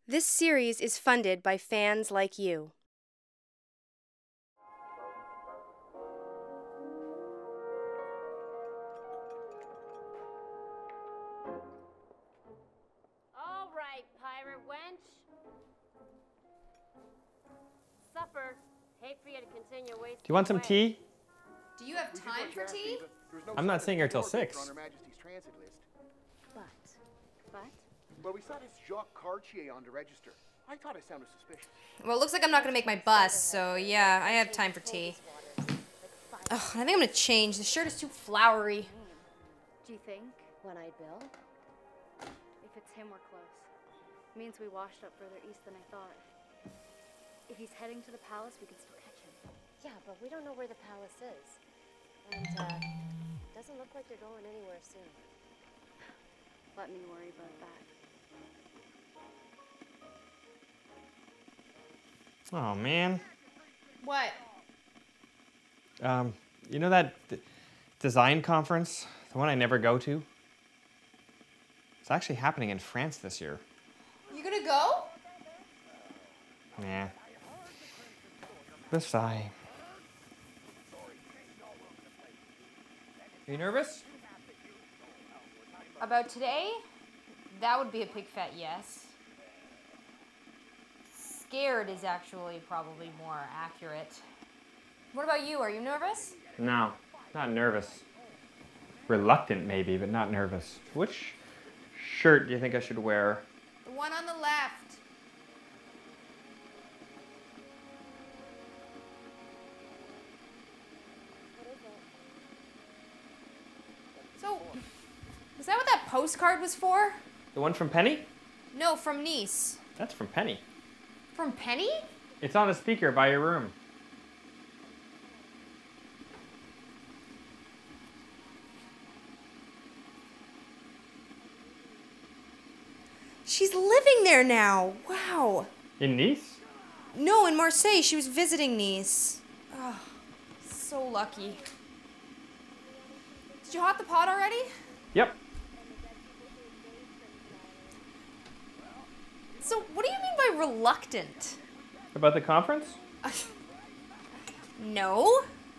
This series is funded by fans like you. All right, pirate wench. Supper. Hate for you to continue wasting. Do you want some away. tea? Do you have time for tea? I'm not seeing her till 6. But? Well, we saw this Jacques Cartier on the register. I thought it sounded suspicious. Well, it looks like I'm not gonna make my bus, so yeah, I have time for tea. Oh, I think I'm gonna change. The shirt is too flowery. Do you think one-eyed Bill? If it's him, we're close. Means we washed up further east than I thought. If he's heading to the palace, we can still catch him. Yeah, but we don't know where the palace is. And, doesn't look like they're going anywhere soon. Let me worry about that. Oh, man. What? You know that design conference? The one I never go to? It's actually happening in France this year. You gonna go? Nah. With a sigh. Are you nervous? About today? That would be a big fat yes. Scared is actually probably more accurate. What about you? Are you nervous? No, not nervous. Reluctant, maybe, but not nervous. Which shirt do you think I should wear? The one on the left. So, is that what that postcard was for? The one from Penny? No, from Nice. That's from Penny. From Penny? It's on the speaker by your room. She's living there now. Wow. In Nice? No, in Marseille. She was visiting Nice. Oh, so lucky. Did you hot the pot already? Yep. So, what do you mean by reluctant? About the conference? No.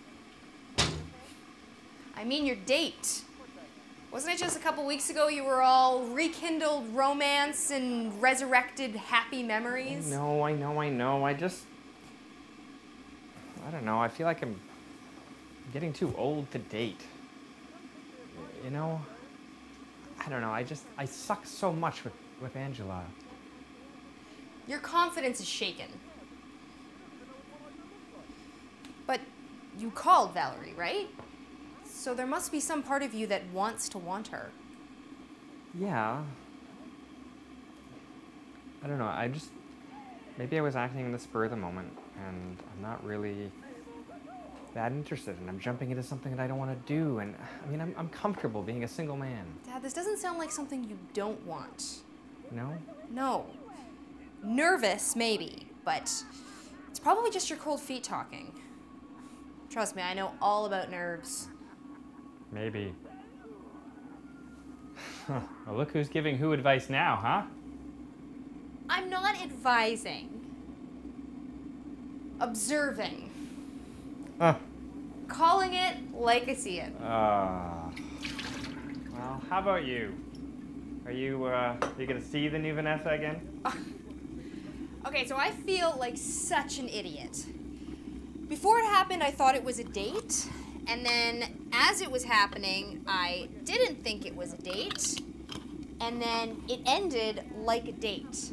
I mean your date. Wasn't it just a couple weeks ago you were all rekindled romance and resurrected happy memories? I know. I don't know. I feel like I'm getting too old to date. You know? I don't know. I suck so much with Angela. Your confidence is shaken. But you called Valery, right? So there must be some part of you that wants to want her. Yeah. I don't know. Maybe I was acting in the spur of the moment, and I'm not really that interested, and I'm jumping into something that I don't want to do, and I mean, I'm comfortable being a single man. Dad, this doesn't sound like something you don't want. No? No. Nervous, maybe, but it's probably just your cold feet talking. Trust me, I know all about nerves. Maybe. Well, look who's giving who advice now, huh? I'm not advising. Observing. Calling it like I see it. Well, how about you? Are you gonna see the new Vanessa again? Okay, so I feel like such an idiot. Before it happened, I thought it was a date. And then as it was happening, I didn't think it was a date. And then it ended like a date.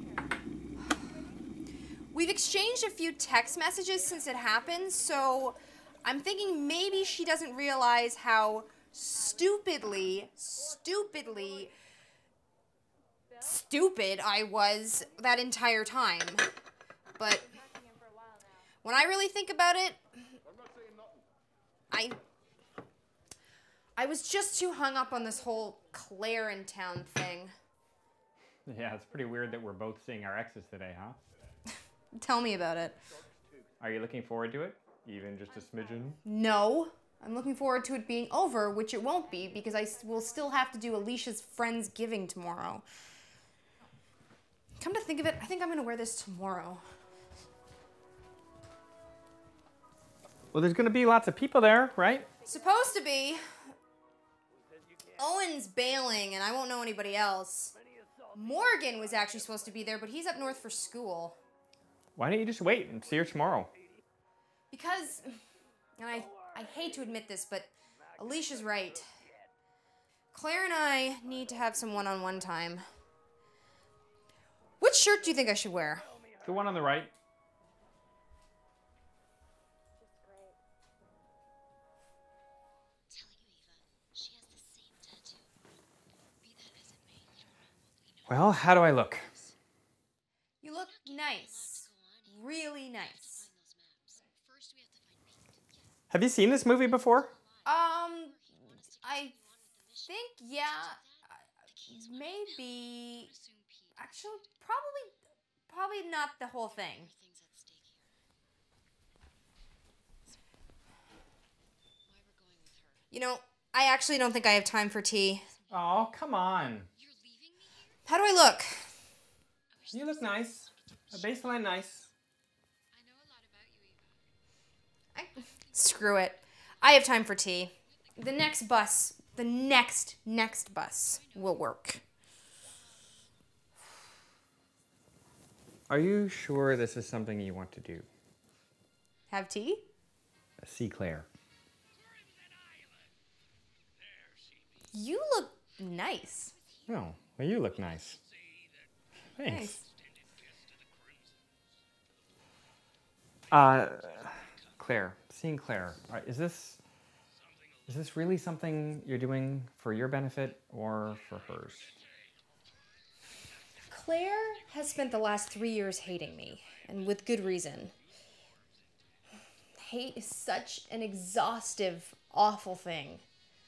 We've exchanged a few text messages since it happened, so I'm thinking maybe she doesn't realize how stupid I was that entire time. But when I really think about it, I was just too hung up on this whole Claire in town thing. Yeah, it's pretty weird that we're both seeing our exes today, huh? Tell me about it. Are you looking forward to it? Even just a smidgen? No. I'm looking forward to it being over, which it won't be, because I will still have to do Alicia's Friendsgiving tomorrow. Come to think of it, I think I'm gonna wear this tomorrow. Well, there's gonna be lots of people there, right? Supposed to be. Owen's bailing, and I won't know anybody else. Morgan was actually supposed to be there, but he's up north for school. Why don't you just wait and see her tomorrow? Because, and I hate to admit this, but Alicia's right. Claire and I need to have some one-on-one time. Which shirt do you think I should wear? The one on the right. Well, how do I look? You look nice. Really nice. Have you seen this movie before? I think, yeah, maybe, actually, probably not the whole thing. You know, I actually don't think I have time for tea. Oh, come on. How do I look? You look nice. A baseline nice. Screw it. I have time for tea. The next bus, the next bus will work. Are you sure this is something you want to do? Have tea? See Claire. You look nice. Oh, well, you look nice. Thanks. Claire, seeing Claire, is this really something you're doing for your benefit or for hers? Claire has spent the last 3 years hating me, and with good reason. Hate is such an exhaustive, awful thing.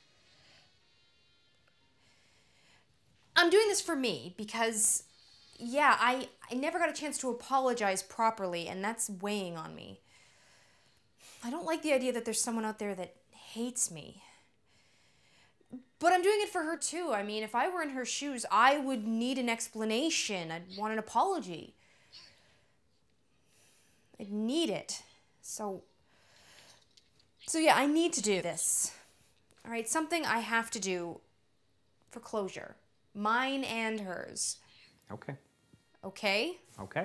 I'm doing this for me because, yeah, I never got a chance to apologize properly, and that's weighing on me. I don't like the idea that there's someone out there that hates me. But I'm doing it for her too. I mean, if I were in her shoes, I would need an explanation. I'd want an apology. I'd need it. So yeah, I need to do this. All right, something I have to do for closure. Mine and hers. Okay. Okay? Okay.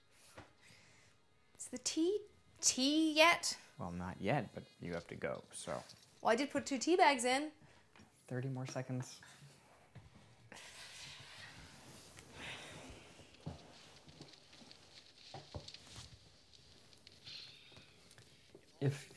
Is the tea yet? Well, not yet, but you have to go, so. Well, I did put 2 tea bags in. 30 more seconds. If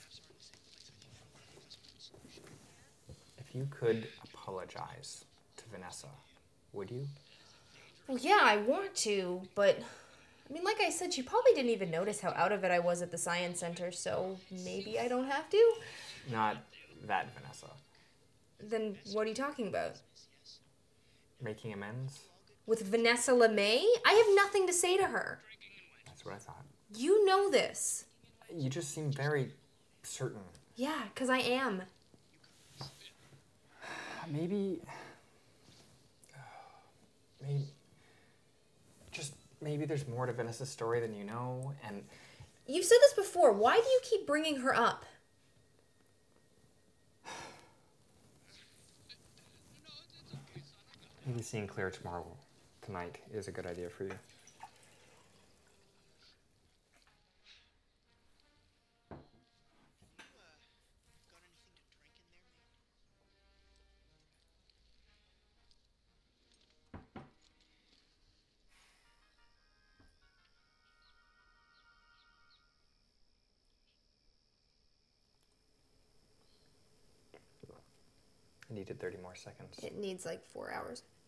you could apologize to Vanessa, would you? Well, yeah, I want to, but I mean, like I said, she probably didn't even notice how out of it I was at the science center, so maybe I don't have to? Not that Vanessa. Then what are you talking about? Making amends? With Vanessa LeMay? I have nothing to say to her. That's what I thought. You know this. You just seem very certain. Yeah, 'cause I am. Maybe there's more to Vanessa's story than you know, and... You've said this before. Why do you keep bringing her up? Maybe seeing Claire tonight is a good idea for you. I needed 30 more seconds. It needs like 4 hours.